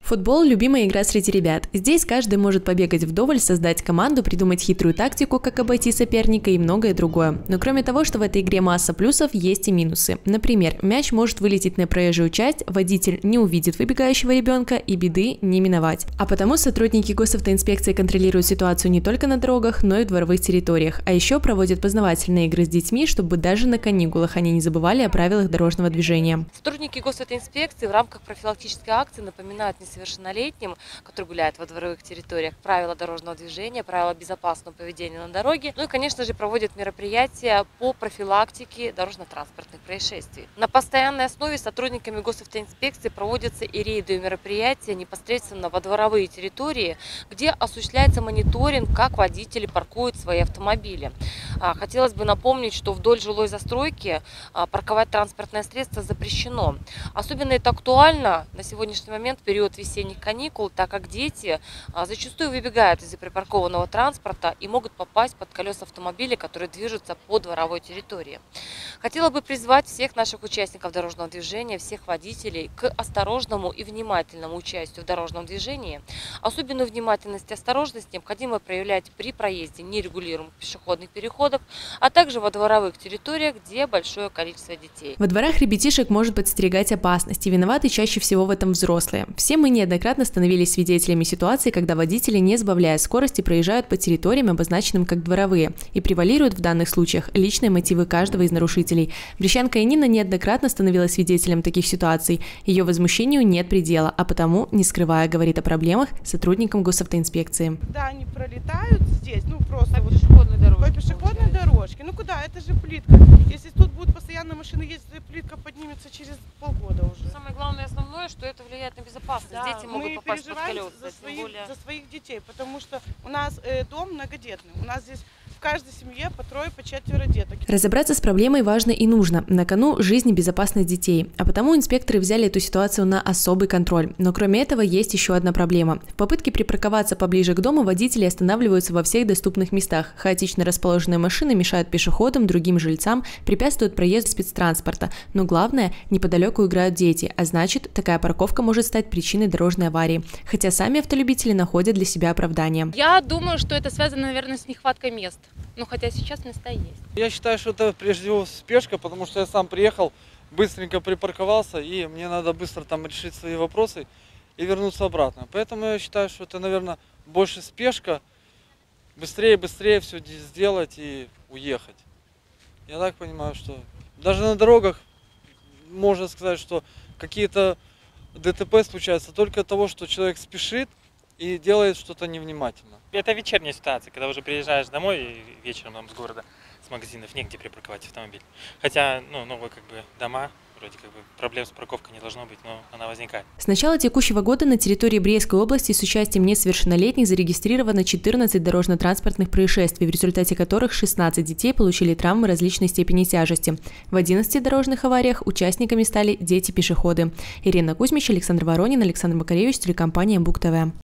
Футбол – любимая игра среди ребят. Здесь каждый может побегать вдоволь, создать команду, придумать хитрую тактику, как обойти соперника и многое другое. Но кроме того, что в этой игре масса плюсов, есть и минусы. Например, мяч может вылететь на проезжую часть, водитель не увидит выбегающего ребенка и беды не миновать. А потому сотрудники госавтоинспекции контролируют ситуацию не только на дорогах, но и в дворовых территориях. А еще проводят познавательные игры с детьми, чтобы даже на каникулах они не забывали о правилах дорожного движения. Сотрудники госавтоинспекции в рамках профилактической акции напоминают несовершеннолетним, которые гуляют во дворовых территориях, правила дорожного движения, правила безопасного поведения на дороге. Ну и, конечно же, проводят мероприятия по профилактике дорожно-транспортных происшествий. На постоянной основе сотрудниками госавтоинспекции проводятся и рейды, и мероприятия непосредственно во дворовые территории, где осуществляется мониторинг, как водители паркуют свои автомобили. Хотелось бы напомнить, что вдоль жилой застройки парковать транспортное средство запрещено. Особенно это актуально на сегодняшний момент в период весенних каникул, так как дети зачастую выбегают из припаркованного транспорта и могут попасть под колеса автомобилей, которые движутся по дворовой территории. Хотела бы призвать всех наших участников дорожного движения, всех водителей к осторожному и внимательному участию в дорожном движении. Особенную внимательность и осторожность необходимо проявлять при проезде нерегулируемых пешеходных переходов, а также во дворовых территориях, где большое количество детей. Во дворах ребятишек может подстерегать опасность, и виноваты чаще всего в этом взрослые. Все мы неоднократно становились свидетелями ситуации, когда водители, не сбавляя скорости, проезжают по территориям, обозначенным как дворовые, и превалируют в данных случаях личные мотивы каждого из нарушителей. Брещанка Янина неоднократно становилась свидетелем таких ситуаций. Ее возмущению нет предела, а потому, не скрывая, говорит о проблемах сотрудникам госавтоинспекции. Да, они пролетают здесь, просто по пешеходной дорожке. По пешеходной дорожке. Ну куда? Это же плитка. Если тут будут постоянно машины ездить, плитка поднимется через полгода уже. Самое главное и основное, что это влияет на безопасность. Да, Дети могут попасть под колеса. За своих детей, потому что у нас дом многодетный. У нас здесь в каждой семье по трое, по четверо деток. Разобраться с проблемой важно и нужно. На кону жизнь и безопасность детей. А потому инспекторы взяли эту ситуацию на особый контроль. Но кроме этого есть еще одна проблема. В попытке припарковаться поближе к дому водители останавливаются во всех доступных местах. Хаотично расположенные машины мешают пешеходам, другим жильцам, препятствуют проезду спецтранспорта. Но главное, неподалеку играют дети, а значит, такая парковка может стать причиной дорожной аварии. Хотя сами автолюбители находят для себя оправдание. Я думаю, что это связано, наверное, с нехваткой мест. Ну, хотя сейчас места есть. Я считаю, что это прежде всего спешка, потому что я сам приехал, быстренько припарковался, и мне надо быстро там решить свои вопросы и вернуться обратно. Поэтому я считаю, что это, наверное, больше спешка, быстрее все сделать и уехать. Я так понимаю, что даже на дорогах можно сказать, что какие-то ДТП случаются только от того, что человек спешит и делает что-то невнимательно. Это вечерняя ситуация, когда уже приезжаешь домой и вечером с города, с магазинов, негде припарковать автомобиль. Хотя, новые дома, вроде проблем с парковкой не должно быть, но она возникает. С начала текущего года на территории Брестской области с участием несовершеннолетних зарегистрировано 14 дорожно-транспортных происшествий, в результате которых 16 детей получили травмы различной степени тяжести. В 11 дорожных авариях участниками стали дети-пешеходы. Ирина Кузьмич, Александр Воронин, Александр Макаревич, телекомпания МБУК ТВ.